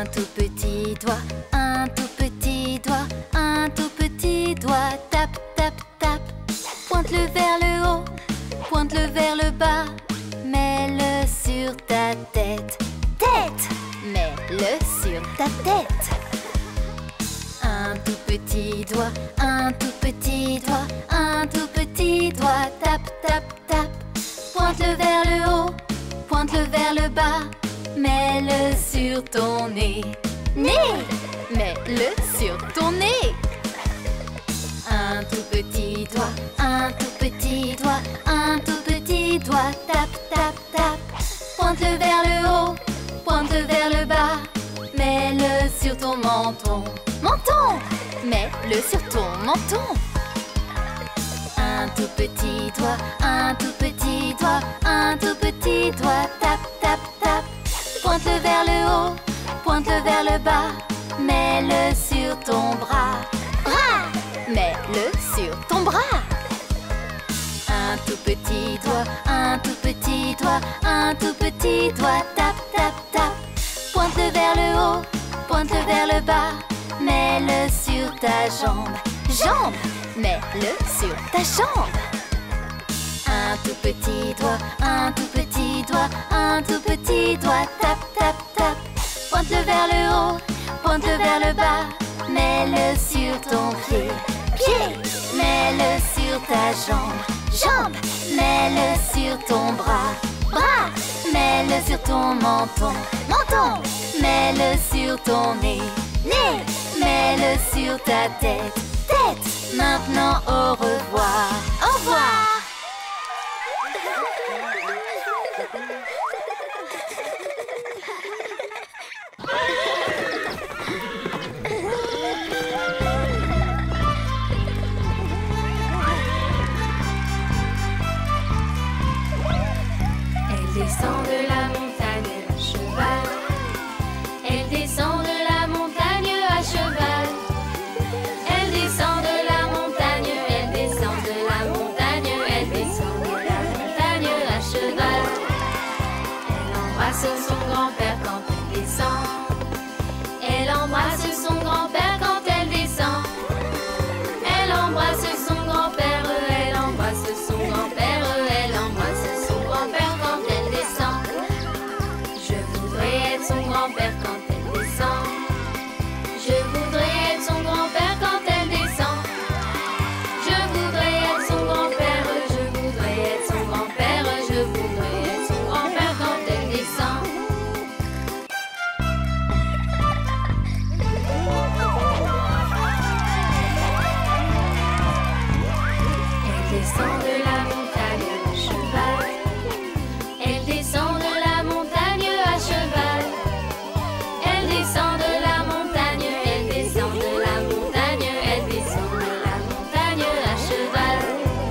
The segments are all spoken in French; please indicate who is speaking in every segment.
Speaker 1: tout petit doigt, un tout petit doigt, un tout petit doigt. Tape, tape, tape. Pointe-le vers le haut, pointe-le vers le bas. Mets-le sur ta tête. Tête! Mets-le sur ta tête. Un tout petit doigt, un tout petit doigt, un tout petit doigt. Tape, tape, tape. Pointe-le vers le haut, pointe-le vers le bas. Mets-le sur ton nez. Nez! Mets-le sur ton nez. Un tout petit doigt, un tout petit doigt, un tout petit doigt. Tape, tape, tape. Pointe-le vers le haut, pointe-le vers le bas. Mets-le sur ton menton. Menton! Mets-le sur ton menton. Un tout petit doigt, un tout petit doigt, un tout petit doigt. Tape, tape, tape. Pointe-le vers le haut, pointe-le vers le bas. Mets-le sur ton bras. Bras! Mets-le sur ton bras. Un tout petit doigt, un tout petit doigt, un tout petit doigt. Tape, tape, tape. Pointe-le vers le haut, pointe-le vers le bas. Mets-le sur ta jambe. Jambe! Mets-le sur ta jambe. Un tout petit doigt, un tout petit doigt, un tout petit doigt. Tape, tape, tape. Pointe-le vers le haut, pointe-le vers le bas. Mets-le sur ton pied. Pied! Mets-le sur ta jambe. Jambe! Mets-le sur ton bras. Bras! Mets-le sur ton menton. Menton! Mets-le sur ton nez. Nez! Mets-le sur ta tête. Tête! Maintenant au revoir. Au revoir!
Speaker 2: Elle descend de la montagne à cheval. Elle descend de la montagne à cheval. Elle descend de la montagne, elle descend de la montagne, elle descend de la montagne à cheval. Elle embrasse son grand-père quand elle descend. Elle embrasse son grand-père quand elle descend. Elle embrasse son grand-père, elle embrasse son grand-père, elle embrasse son grand-père quand elle descend. Je voudrais être son grand-père quand elle descend. Je voudrais être son grand-père quand elle descend. Je voudrais être son grand-père, je voudrais être son grand-père, je voudrais être son grand-père quand elle descend. Elle descend de la montagne à cheval. Elle descend de la montagne à cheval. Elle descend de la montagne, elle descend de la montagne, elle descend de la montagne à cheval.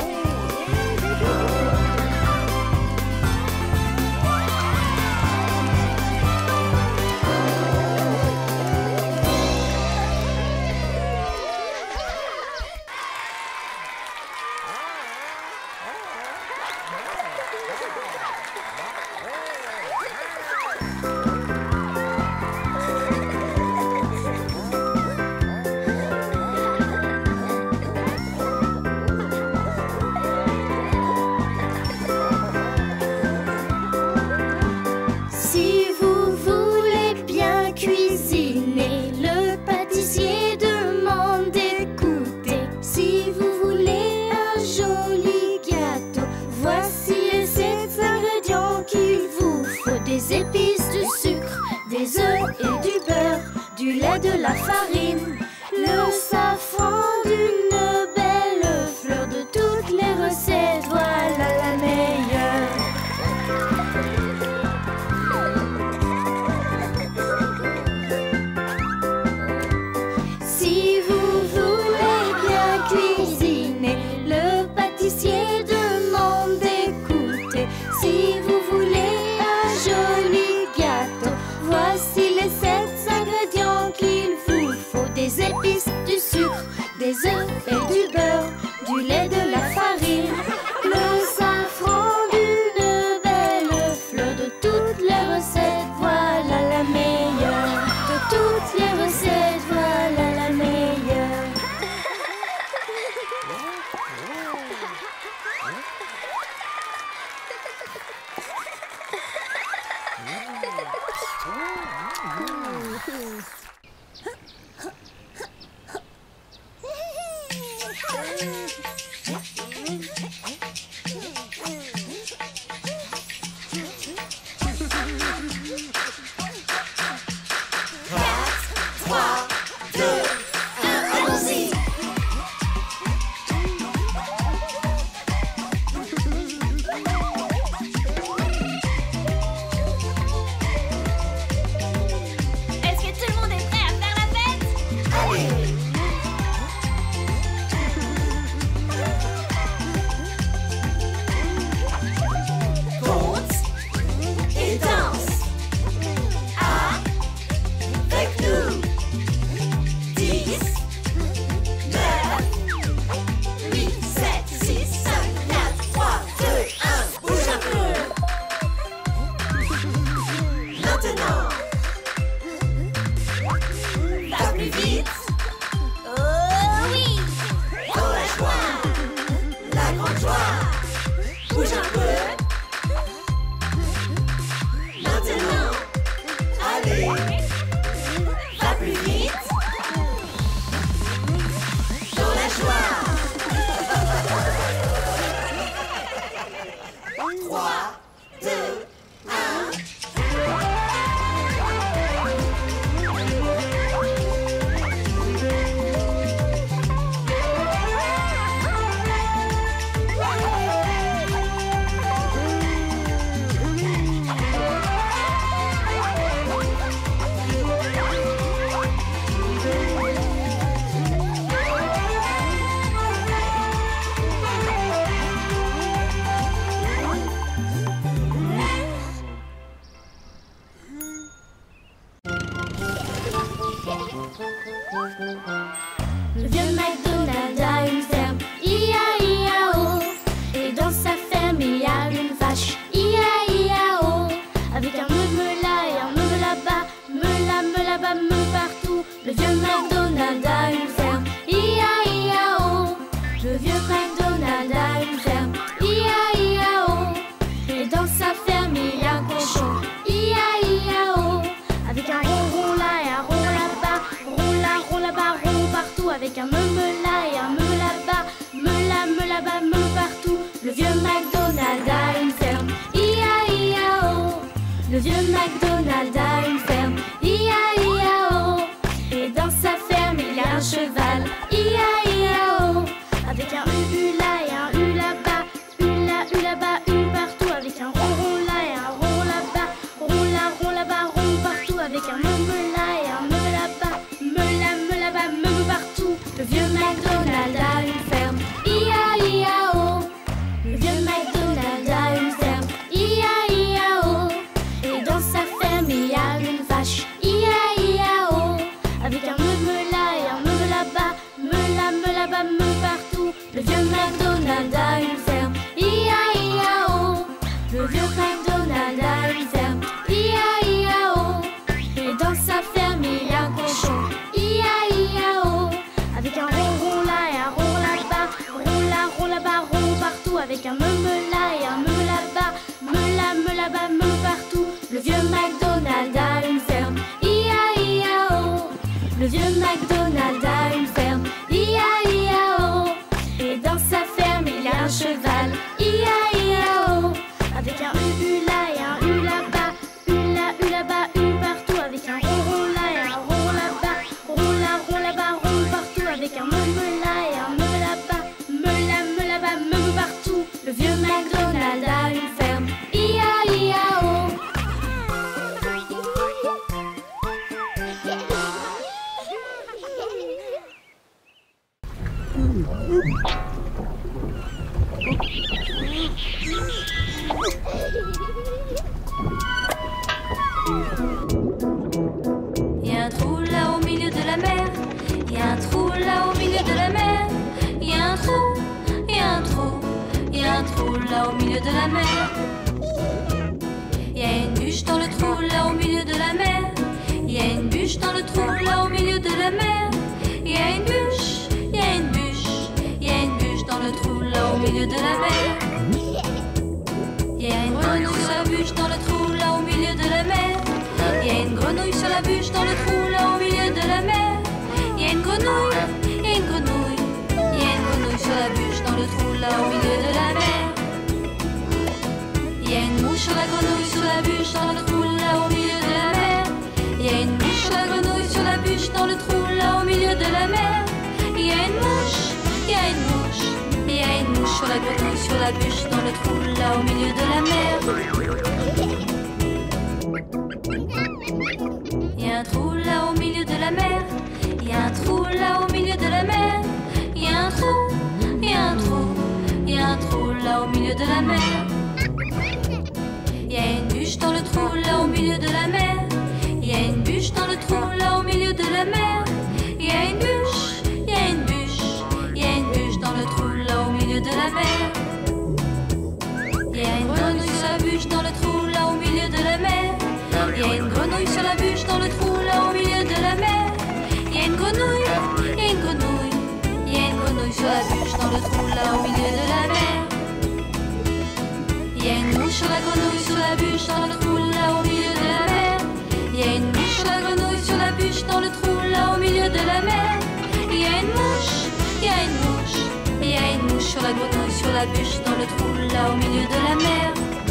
Speaker 3: Si vous voulez bien cuisiner, le pâtissier demande d'écouter. Si vous voulez un joli gâteau, voici les 7 ingrédients qu'il vous faut. Des épices, du sucre, des œufs et du beurre, du lait, de la farine, le safran d'une belle fleur. De toutes les recettes, voilà la meilleure. Si vous voulez bien cuisiner, le pâtissier demande d'écouter. Si vous voulez un joli gâteau, voici les 7 ingrédients qu'il vous faut. Des épices, du sucre, des œufs Le vieux McDonald a une ferme, I-A-I-A-O. Et dans sa ferme il y a une vache, I-A-I-A-O. Avec un me-me-là et un me-me-là-bas, me-là-me-là-bas, me partout. Le vieux McDonald a une ferme, I-A-I-A-O. Le vieux McDonald a une ferme, I-A-I-A-O. Et dans sa ferme il y a un cochon, I-A-I-A-O. Avec un rond là et un rond là-bas, rond là-bas, rond partout. Avec un me là et un me là-bas, me là-bas, me partout. Le vieux McDonald a une ferme, I-A-I-A-O. Le vieux McDonald a une ferme, I-A-I-A-O. Et dans sa ferme il y a un cheval, I-A-I-A-O. Avec un U là et un U là-bas, U là-bas, U partout. Avec un rond là et un rond là-bas, rond là-bas, rond partout. Avec un me là et un me là-bas, me là-bas, me partout. Le vieux McDonald a une ferme, I-A-I-A-O. Le vieux McDonald a une ferme, I-A-I-A-O. Et dans sa ferme il y a une vache, I-A-I-A-O. Avec un me là et un me là-bas, me là-bas, me partout. Le vieux McDonald a une ferme, I-A-I-A-O. Le vieux McDonald a une ferme, I-A-I-A-O. Et dans sa ferme il y a un cochon, I-A-I-A-O. Avec un rond là et un rond là-bas, rond là-bas, rond partout. Avec un me là et un me là-bas, me là-bas, me partout. Le vieux McDonald a une ferme, I-A-I-A-O. Le vieux McDonald a une ferme, I-A-I-A-O. Et dans sa ferme il y a un cheval, I-A-I-A-O. Avec un U là et un U là-bas, U là-bas, U partout. Avec un rond là et un rond là-bas, rond là-bas, rond partout. Avec un me là et un me là-bas, me là-bas, me partout. Le vieux McDonald a une ferme, I-A-I-A-O.
Speaker 2: Y a un trou là au milieu de la mer. Y a un trou là au milieu de la mer. Y a un trou, y a un trou, y a un trou là au milieu de la mer. Y a une bûche dans le trou là au milieu de la mer. Y a une bûche dans le trou là au milieu de la mer. Y a une bûche, y a une bûche, y a une bûche dans le trou là au milieu de la mer. Y a une grenouille sur la bûche dans le trou là au milieu de la mer. la bûche dans le trou là au milieu de la mer. Il y a une grenouille, il y a une grenouille, il y a une grenouille sur la bûche dans le trou là au milieu de la mer. Il y a une mouche sur la grenouille sur la bûche dans le trou là au milieu de la mer. Il y a une mouche sur la grenouille sur la bûche dans le trou là au milieu de la mer. Il y a une mouche, il y a une mouche, il y a une mouche sur la grenouille sur la bûche dans le trou là au milieu de la mer. Il y a un trou là au milieu de la mer. Il y a un trou là au milieu de la mer. Il y a un trou, il y a un trou, il y a un trou là au milieu de la mer. Il y a une bûche dans le trou là au milieu de la mer. Il y a une bûche dans le trou là au milieu de la mer. Il y a une bûche, il y a une bûche, il y a une bûche dans le trou là au milieu de la mer. Il y a une grenouille sur la bûche dans le trou là au milieu de la mer. Il y a une grenouille sur la bûche dans le trou là au milieu de la mer. Il y a une grenouille, il y a une grenouille, il y a une grenouille sur la bûche dans le trou là au milieu de la mer. Il y a une mouche sur la grenouille sur la bûche dans le trou là au milieu de la mer. Il y a une mouche sur la grenouille sur la bûche dans le trou là au milieu de la mer. Il y a une mouche, il y a une mouche, il y a une mouche sur la grenouille sur la bûche dans le trou là au milieu de la mer.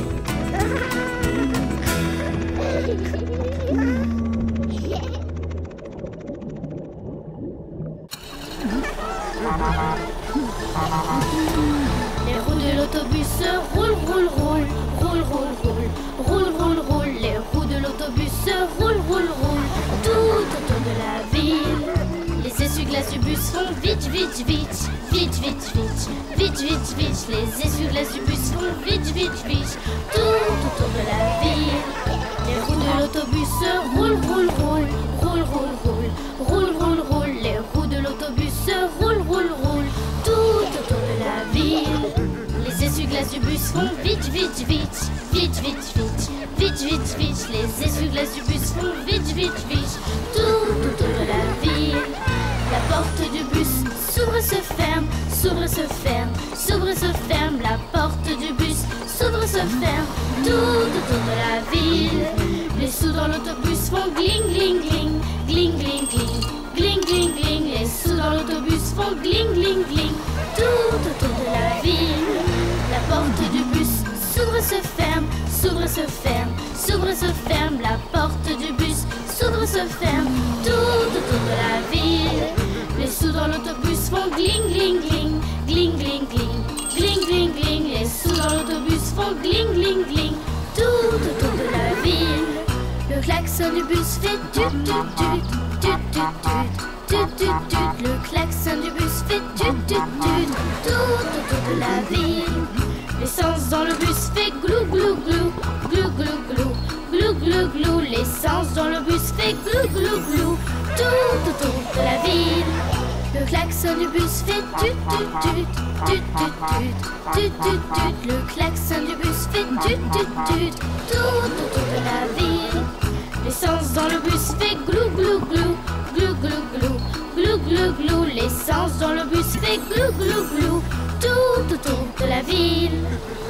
Speaker 3: Les roues de l'autobus roulent, roulent, roulent, roulent, roulent, roulent, roulent, roulent, roulent. Les roues de l'autobus roulent, roulent, roulent, tout autour de la ville. Les essuie-glaces du bus font vite, vite, vite, vite, vite, vite, vite, vite, vite. Les essuie-glaces du bus font vite, vite, vite, tout autour de la ville. Les roues de l'autobus roulent, roulent, roulent, roulent, roulent, roulent, roulent, roulent, roulent. Les roues de l'autobus roulent, roulent, roulent, tout autour de la ville. Les essuie-glaces du bus font vite, vite, vite, vite, vite, vite, vite, vite, vite. Les essuie-glaces du bus font vite, vite, vite, tout autour de la ville. La porte du bus s'ouvre, se ferme, s'ouvre, se ferme, s'ouvre, se ferme. La porte du bus s'ouvre, se ferme, tout autour de la ville. Les sous dans l'autobus font gling, gling, gling, gling, gling, gling, gling, gling, gling. Les sous dans l'autobus font gling, gling, gling, tout autour de la ville. La porte du bus s'ouvre, se ferme, s'ouvre, se ferme, s'ouvre, se ferme. La porte du bus s'ouvre, se ferme, tout autour de la ville. Les sous dans l'autobus font gling, gling, gling, gling, gling, gling, gling, gling, gling. Les sous dans l'autobus font gling, gling, gling, tout autour de la ville. Le klaxon du bus fait tut, tut, tut, tut, tut, tut, tut, tut, tut. Le klaxon du bus fait tut, tut, tut, tout autour de la ville. L'essence dans le bus fait glou, glou, glou, glou, glou, glou, glou, glou, glou. L'essence dans le bus fait glou, glou, glou, tout autour de la ville. Le klaxon du bus fait tut, tut, tut, tut, tut, tut, tut, tut, tut. Le klaxon du bus fait tut, tut, tut, tout autour de la ville. L'essence dans le bus fait glou, glou, glou, glou, glou, glou, glou, glou, glou. L'essence dans le bus fait glou, glou, glou, tout autour de la ville.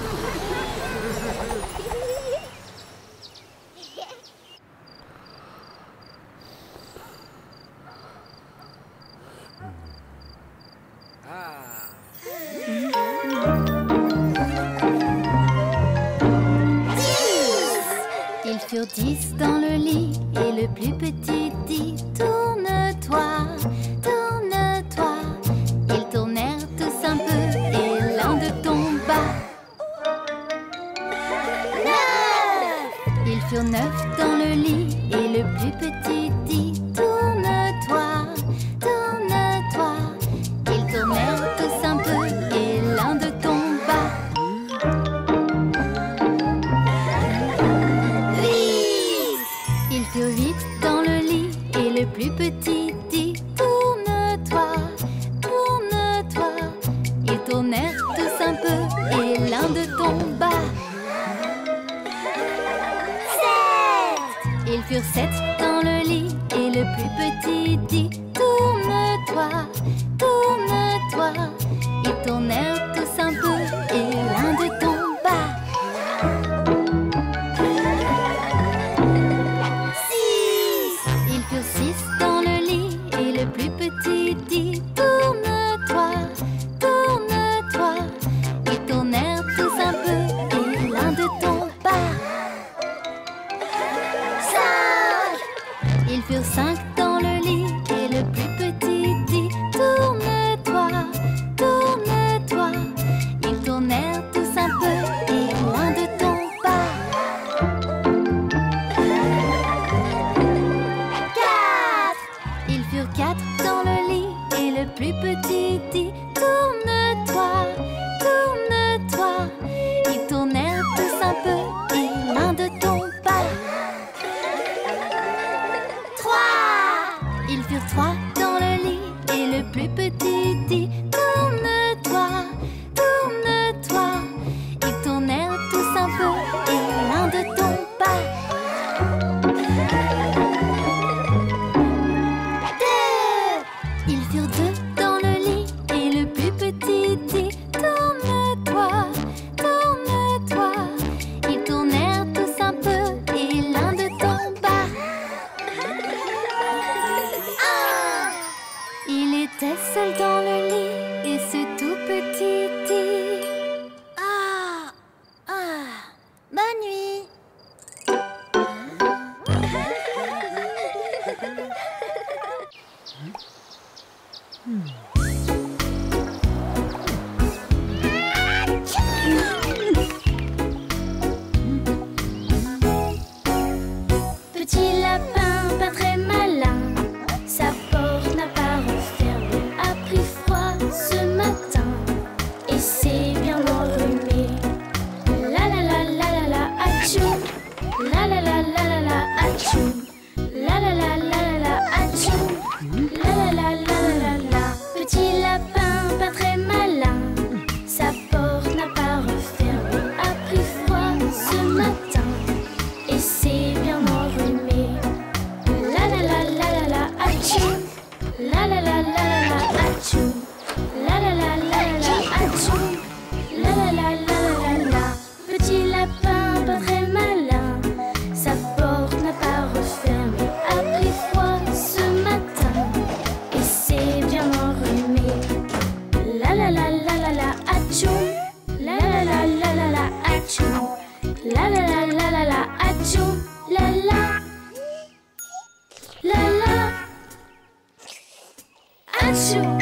Speaker 1: Ils furent 10 dans le lit et le plus petit dit tourne-toi, tourne-toi. Ils tournèrent tous un peu et l'un d'eux tomba. 9. Ils furent 9 dans le lit et le plus petit dit tourne-toi, tourne-toi. Ils tournèrent tous un peu et l'un d'eux tomba. Ils furent 8 dans le lit et le plus petit dit tourne-toi, tourne-toi. Ils tournèrent tous un peu et l'un d'eux tomba. 7. Ils furent 7 dans le lit et le plus petit dit tourne-toi, tourne-toi. Ils tournèrent tous un peu et l'un d'eux tomba. 6. Ils furent 5 dans le lit et le plus petit dit: tourne-toi, tourne-toi. Ils tournèrent tous un peu et loin de ton pas. 4. Ils furent 4 dans le lit et le plus petit dit: tourne-toi, tourne-toi. Ils tournèrent tous un peu et loin de ton pas. 3. Ils furent 3 dans le lit et le plus petit dit: tourne-toi, tourne-toi. Ils tournèrent tous un peu et loin de ton pas. 2. Ils furent 2 dans le lit et le plus petit dit: tourne-toi, tourne-toi. Ils tournèrent tous un peu et loin de ton pas. 1. Il était seul dans le lit et ce tout petit dit: bonne nuit.
Speaker 3: Petit lapin, pas très malin, sa porte n'a pas refermé, a pris froid ce matin et s'est bien enrhumé. La la la la la la atchou, la la la la la la atchou, la la la la la la atchou, la la la la la la la. Petit lapin, pas très malin, sa porte n'a pas refermé, a pris froid ce matin et s'est bien enrhumé. La la la la la la atchou, la la la la la la atchou, la la la la la la atchou, la la la la la la la. Petit lapin pas très malin, sa porte n'a pas refermé, a pris froid ce matin et s'est bien enrhumé. La la la la la la atchou, la la la la la la atchou, la la la la la la atchou, la la la la atchou.